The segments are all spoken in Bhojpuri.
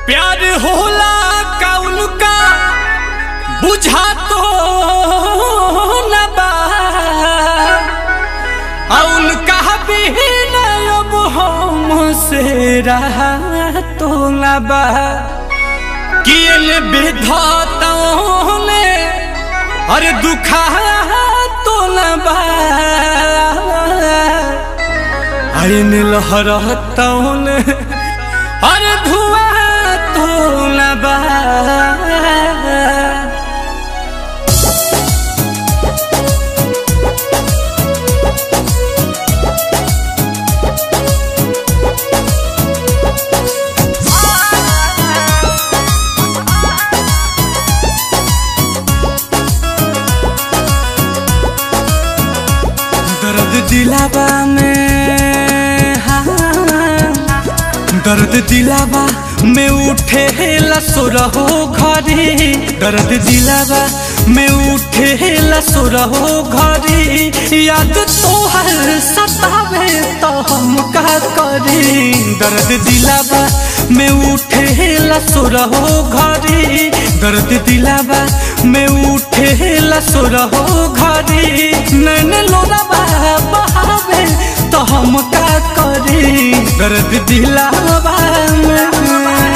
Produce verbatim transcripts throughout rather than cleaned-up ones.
प्यार होला कौन का बुझा तो न बा उनका भी अब हमसे रहा तो न बा किए विधाताओं ने अरे दुखा तो न बा अरे लहरताओं ने अरे धुआं तो न बा। दर्द दिलावा में हाँ दर्द दिलावा में उठे लसुरहो घरी दर्द दिलावा में उठे लसुरहो घरी याद तोहर सतावे तो हम का करी दर्द दिलावा में उठे लसुरहो घरी दर्द दिलावा में उठे लसुरहो घरी नैन लोरावा बहावे तो हम का करी दर्द दिलावा में।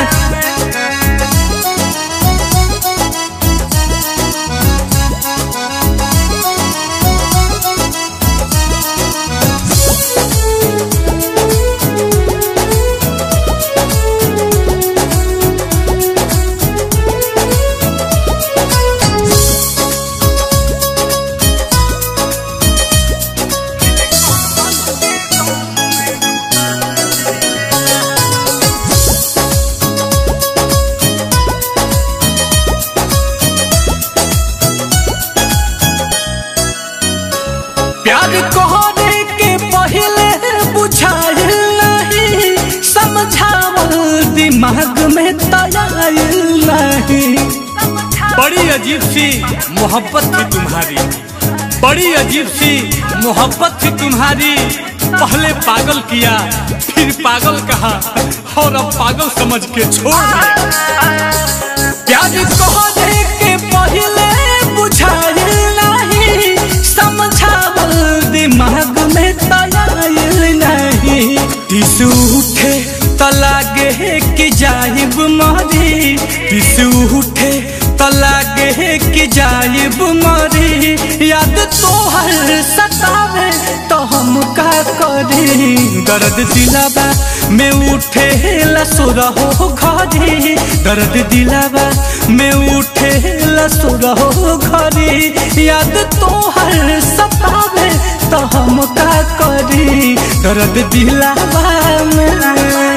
प्यार कहने के पहले बुझाइल नहीं समझावल दिमाग में तयाइल नहीं। बड़ी अजीब सी मोहब्बत थी तुम्हारी बड़ी अजीब सी मोहब्बत थी तुम्हारी पहले पागल किया फिर पागल कहा और अब पागल समझ के छोड़ दिया। प्यार कहने के पहले बुझाइल नहीं समझावल दिमाग में तयाइल नहीं। दिस उठे तो लागे कि जाइब मरी दिस उठे तो लागे कि जाइब मरी याद तोहर सतावे तो हम का करी दर्द दिलावा में उठे लसुरहो घरी दर्द दिलावा में उठे लसुरहो घरी याद तोहर सतावे तो हम का करी दर्द दिलावा में।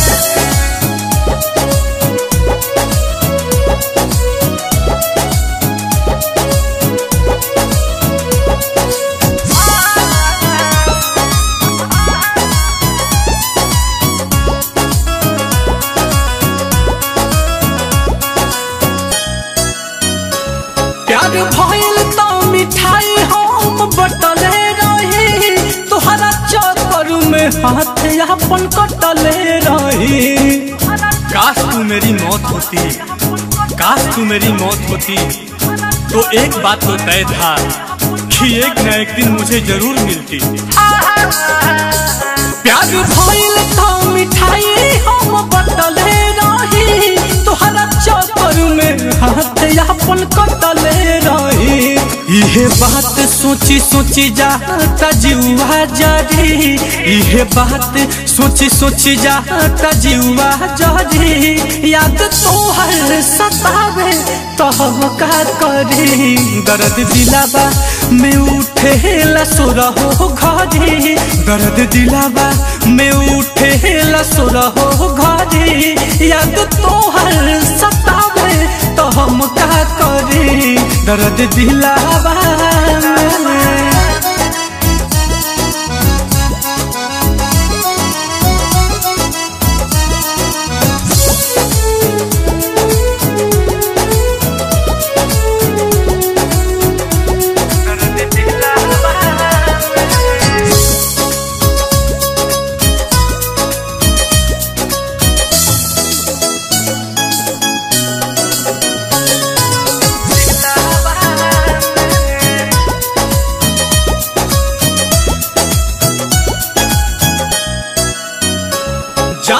प्यार भइल तो मिठाई हम बटले रही तोहरा चक्कर में हाथ अपन कटले रही। काश तू मेरी मौत होती काश तू मेरी मौत होती तो एक बात तो तय था कि एक न एक दिन मुझे जरूर मिलती। प्यार भइल तो मिठाई हम बटले रही तोहरा चक्कर में हाथ अपन कटले रही। इहे बात सोची सोची जाता जीवा जरी इहे बात सोची सोची जाता जीवा जरी याद तोहर सतावे तो हम का करी दर्द दिलावा में उठे लसुरहो घरी दर्द दिलावा में उठे लसुरहो घरी याद तोहर सतावे तो हम का करी दर्द दिलावा में।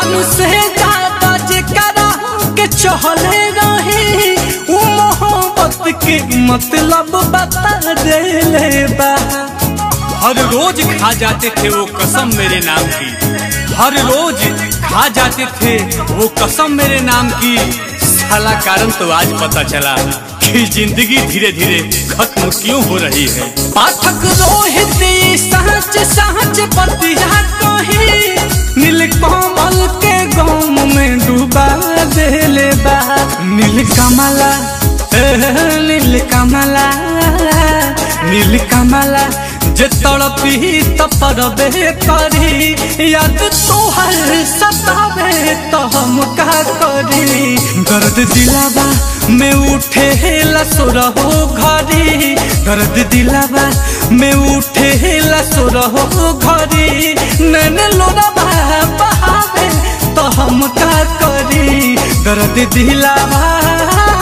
जान से ज्यादा जेकरा के चहले रही वो मोहब्बत के मतलब बता देले बा। हर रोज खा जाते थे वो कसम मेरे नाम की, हर रोज खा जाते थे वो कसम मेरे नाम की। साला कारण तो आज पता चला कि जिंदगी धीरे धीरे खत्म क्यों हो रही है। पाठक रोहित सहज सहज बतिया कही नीलकमल के गम में डूबा देले बा। नीलकमला नीलकमला नीलकमला जे तड़पी तपरबे करी याद तोहर सतावे तो हम का करी। दर्द दिलावा में उठे लसुरहो घरी, दर्द दिलावा में उठे लसुरहो घरी। नैन लोरावा बहावे तो हम का करी। दर्द दिलावा